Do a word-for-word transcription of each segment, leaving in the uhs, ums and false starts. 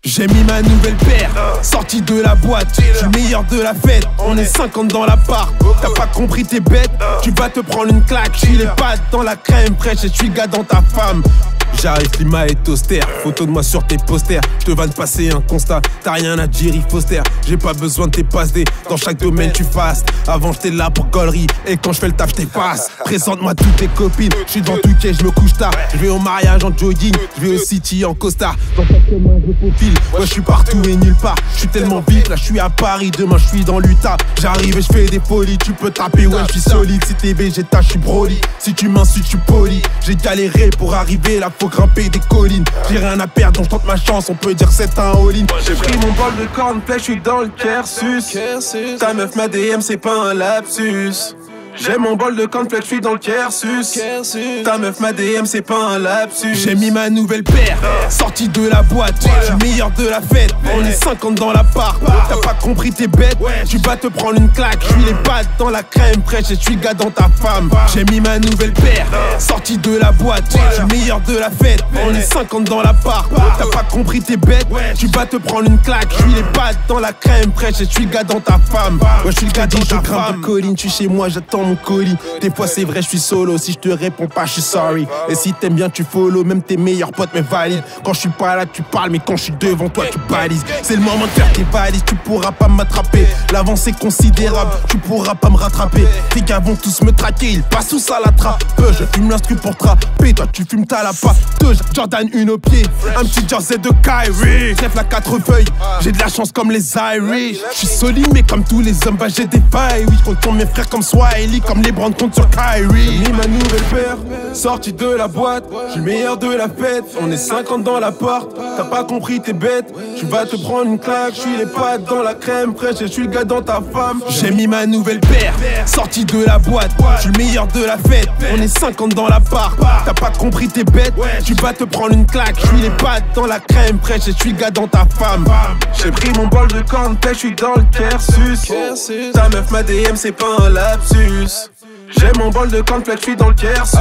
J'ai mis ma nouvelle paire, sortie de la boîte. Je suis le meilleur de la fête, on est cinquante dans l'appart. T'as pas compris, t'es bête, tu vas te prendre une claque. Je suis les pattes dans la crème fraîche et je suis le gars dans ta femme. J'arrive, climat est austère, photo de moi sur tes posters. Je te vanne passer un constat, t'as rien à dire, il faut se taire. J'ai pas besoin de tes passes D, dans chaque domaine tu fastes. Avant j'étais là pour gaulerie, et quand je fais le taf je t'efface. Présente-moi toutes tes copines, je suis dans tout quai, je me couche tard. Je vais au mariage en jogging, je vais au city en costard. Dans chaque chemin je profile, ouais je suis partout et nulle part. Je suis tellement vite, là je suis à Paris, demain je suis dans l'Utah. J'arrive et je fais des folies, tu peux taper, ouais je suis solide. Si t'es végétal, je suis Broly, si tu m'insultes je suis poli. J'ai galéré pour arriver là, faut grimper des collines. J'ai rien à perdre, donc je tente ma chance, on peut dire c'est un all-in. J'ai pris mon bol de cornflakes, je suis dans le cursus. Ta meuf m'a D M, c'est pas un lapsus. J'ai mon bol de cornflakes, je suis dans le cursus. Ta meuf m'a D M, c'est pas un lapsus. J'ai mis ma nouvelle paire, sortie de la boîte. Je suis le meilleur de la fête, on est cinquante dans l'appart. T'as pas compris, t'es bête, tu vas te prendre une claque. Je suis les pattes dans la crème fraîche et je suis le gars dans ta femme. J'ai mis ma nouvelle paire, sortie de la boîte. Je suis le meilleur de la fête, on est cinquante dans l'appart. T'as pas compris, t'es bête, tu vas te prendre une claque. Je suis les pattes dans la crème fraîche et je suis le gars dans ta femme. Ouais, je suis le gars dans ta femme. Colline, tu chez moi, j'attends mon colis. Des fois c'est vrai je suis solo, si je te réponds pas je suis sorry. Et si t'aimes bien tu follow, même tes meilleurs potes mais valide. Quand je suis pas là tu parles, mais quand je suis devant toi tu balises. C'est le moment de faire tes valises, tu pourras pas m'attraper. L'avance est considérable, tu pourras pas me rattraper. Tes gars vont tous me traquer, ils passent tous à la trappe. Je fume l'instru pour trapper, toi tu fumes ta la patte. Jordan une au pied, un petit jersey de Kyrie. Trèfle à quatre feuilles, j'ai de la chance comme les Irish. Je suis solide mais comme tous les hommes, bah j'ai des failles. Oui je compte mes frères comme Swahili, comme les Brand compte sur Kyrie. J'ai mis ma nouvelle paire, sortie de la boîte. Je suis le meilleur de la fête, on est cinquante dans l'appart. T'as pas compris, t'es bête, tu vas te prendre une claque. Je suis les pattes dans la crème fraîche et je suis le gars dans ta femme. J'ai mis ma nouvelle paire, sortie de la boîte. Je suis le meilleur de la fête, on est cinquante dans l'appart. T'as pas compris, t'es bête, tu vas te prendre une claque. Je suis les pattes dans la crème fraîche et je suis le gars dans ta femme. J'ai pris mon bol de cornflakes, je suis dans le cursus. Ta meuf m'a D M, c'est pas un lapsus. J'ai mon bol de cornflakes, je suis dans le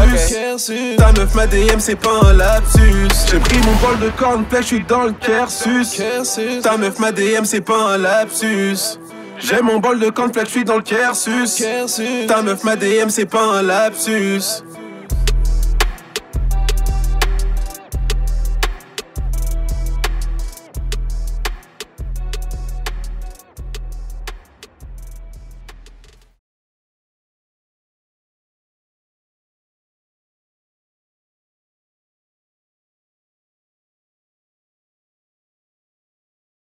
cursus. Ta meuf m'a D M, c'est pas un lapsus. J'ai pris mon bol de cornflakes, je suis dans le cursus. Ta meuf m'a D M, c'est pas un lapsus. J'ai mon bol de cornflakes, je suis dans le cursus. Ta meuf m'a D M, c'est pas un lapsus.